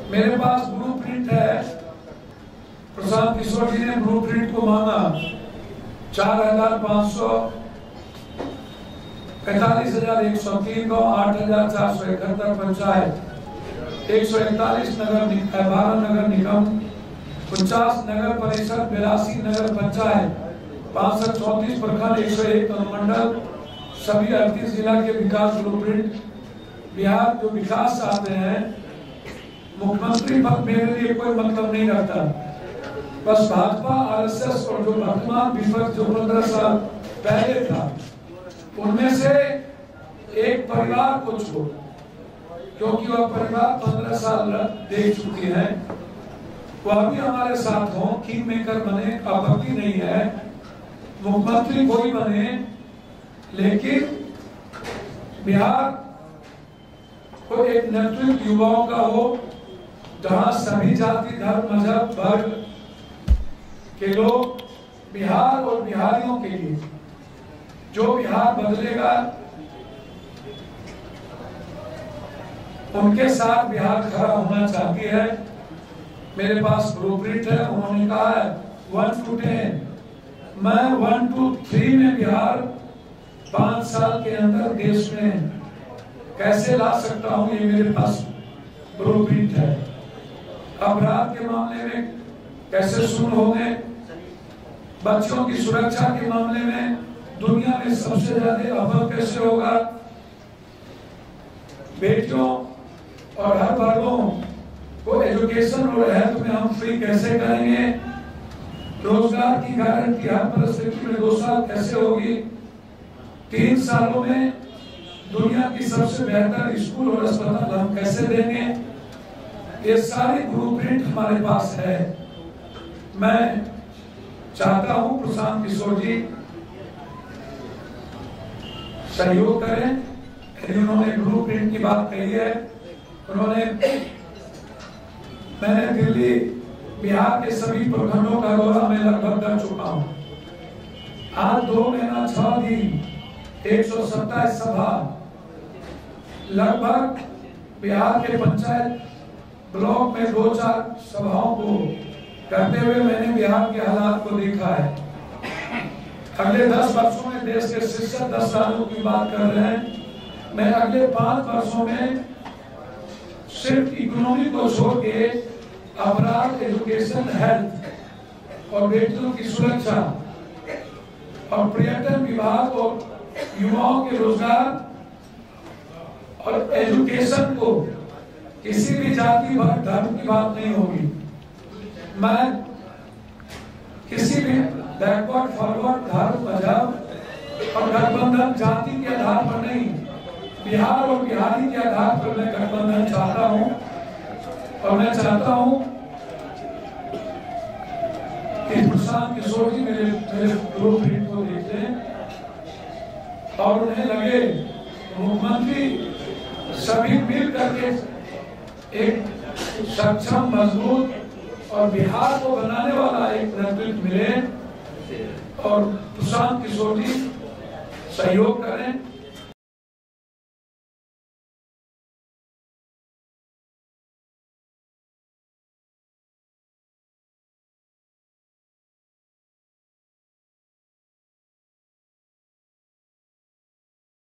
मेरे पास blue print है। प्रशांत किशोर जी ने ब्लू प्रिंट को मांगा 4,500, 45,103 गाँव, 8,471 पंचायत, 141 12 नगर निगम, 49 नगर परिषद, 82 नगर पंचायत, 534 प्रखंड, 101 अनुमंडल, सभी 38 जिला के विकास ब्लूप्रिंट। बिहार जो विकास चाहते हैं, मुख्यमंत्री पद मेरे लिए कोई मतलब नहीं रखता। बस भाजपा, आरएसएस और जो वर्तमान विपक्ष जो 15 साल पहले था, उनमें से एक परिवार को छोड़, क्योंकि वह परिवार 15 साल देख चुके हैं, वह भी हमारे साथ हो, किंग मेकर बने, आपत्ति नहीं है, मुख्यमंत्री कोई बने, लेकिन बिहार को एक नेतृत्व युवाओं का हो, जहां सभी जाति, धर्म, मजहब, वर्ग के लोग बिहार और बिहारियों के लिए जो बिहार बदलेगा, उनके साथ बिहार खड़ा होना चाहती है। मेरे पास ब्लूप्रिंट है। उन्होंने कहा है 1 to 10, मैं 1 to 3 में बिहार 5 साल के अंदर देश में कैसे ला सकता हूं, ये मेरे पास ब्लूप्रिंट है। अपराध के मामले में कैसे शून्य होंगे, बच्चों की सुरक्षा के मामले में दुनिया में सबसे ज्यादा अव्वल कैसे होगा, बेटियों और हर वर्गों को एजुकेशन और हेल्थ में हम फ्री कैसे करेंगे, रोजगार की गारंटी हर परिस्थिति में 2 साल कैसे होगी, 3 सालों में दुनिया की सबसे बेहतर स्कूल और अस्पताल हम कैसे देंगे, ये सारी ब्लूप्रिंट हमारे पास है। मैं चाहता हूं प्रशांत किशोर जी सहयोग करें। उन्होंने ब्लूप्रिंट की बात कही है, मैंने दिल्ली, बिहार के सभी प्रखंडों का दौरा मैं लगभग कर चुका हूं। आज 2 महीना 6 दिन 127 सभा, लगभग बिहार के पंचायत ब्लॉक में 2-4 सभाओं को करते हुए मैंने बिहार के हालात को देखा है। अगले 10 वर्षों में देश के शीर्ष 10 सालों की बात कर रहे हैं। मैं अगले 5 वर्षों में सिर्फ इकोनॉमी को छोड़ के अपराध, एजुकेशन, हेल्थ और बेटियों की सुरक्षा और पर्यटन विभाग और युवाओं के रोजगार और एजुकेशन को किसी भी जाति, वर्ग, धर्म की बात नहीं होगी। मैं किसी भी बैकवर्ड, फॉरवर्ड, धर्म, मजहब और गठबंधन जाति के आधार पर नहीं, बिहार और बिहारी के आधार पर मैं गठबंधन चाहता हूं। और मैं चाहता हूं कि प्रशांत किशोर जी मेरे ब्लूप्रिंट को देख लें और उन्हें लगे मुख्यमंत्री सभी मिल करके एक सक्षम, मजबूत और बिहार को बनाने वाला एक नेतृत्व मिले और प्रशांत किशोर जी सहयोग करें।